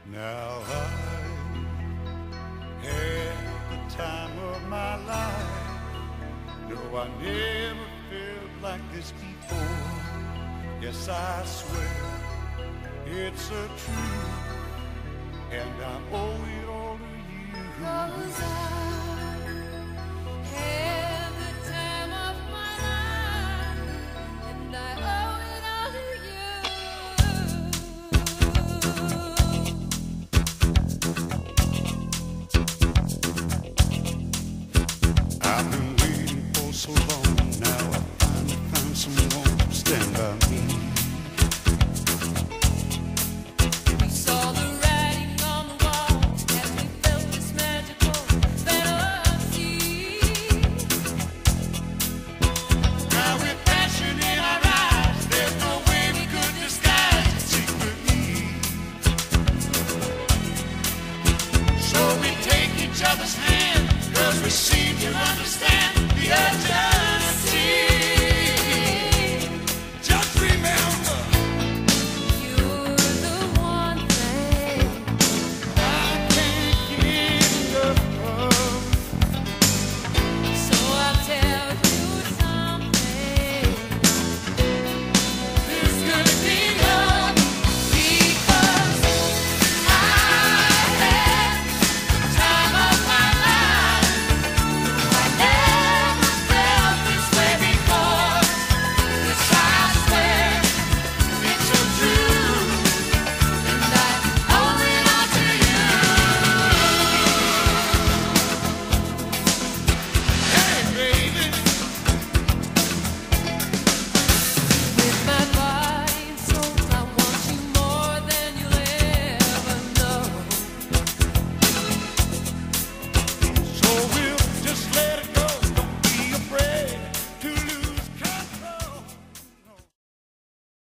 Now I had the time of my life. No, I never felt like this before. Yes, I swear it's a truth, and I owe it all to you. 'Cause I